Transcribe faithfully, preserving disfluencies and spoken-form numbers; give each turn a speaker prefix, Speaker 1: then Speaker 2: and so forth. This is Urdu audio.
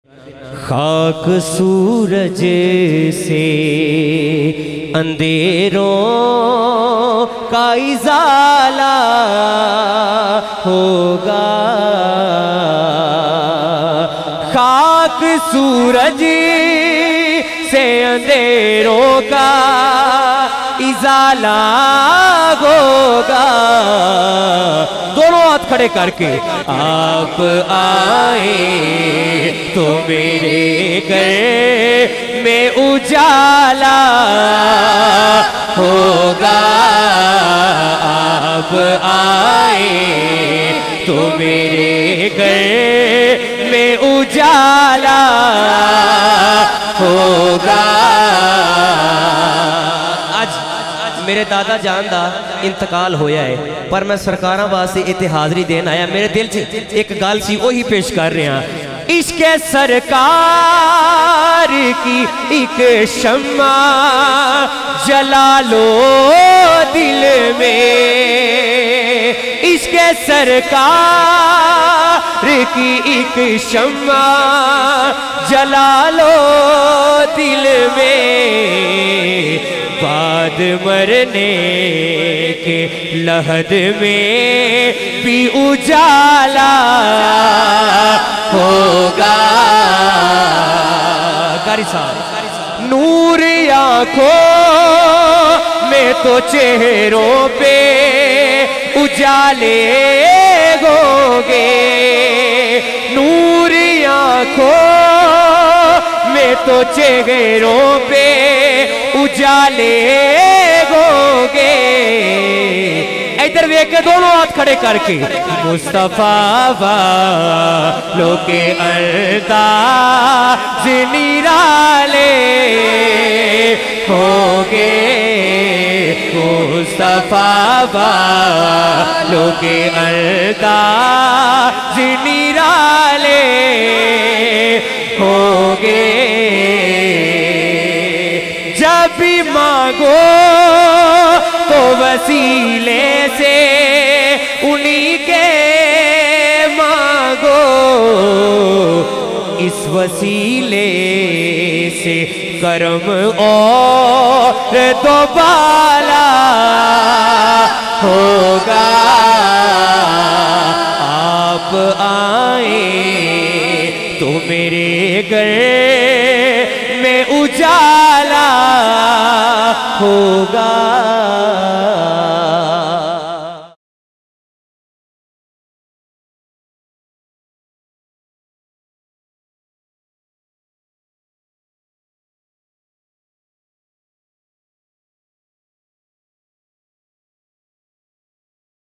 Speaker 1: خاک سورج سے اندھیروں کا ازالہ ہوگا، خاک سورج سے اندھیروں کا ازالہ ہوگا۔ دونوں ہاتھ کھڑے کر کے آپ آئے تو میرے گھر میں اجالا ہوگا، آپ آئے تو میرے گھر میں اجالا ہوگا۔ میرے دادا جان دا انتقال ہویا ہے، پر میں سرکاراں واسطے اتنے حاضری دین آیا۔ میرے دل سے ایک گل سی وہی پیش کر رہے ہیں۔ عشق سرکار کی ایک شمع جلا لو دل میں، عشق سرکار کی ایک شمع جلا لو دل میں، بعد مرنے کے لحد میں بھی اجالا ہوگا۔ قاری صاحب نور آنکھوں میں تو چہروں پہ اجالے ہوگے، نور آنکھوں میں تو چہروں پہ اجالے ہوگے۔ ادھر دیکھ کے دونوں ہاتھ کھڑے کر کے مصطفیٰ والوں کے انداز نرالے ہوگے، مصطفیٰ والوں کے انداز نرالے ہوگے۔ جب بھی مانگو تو وسیلے سے انہی کے مانگو، اس وسیلے سے کرم اور دوبالا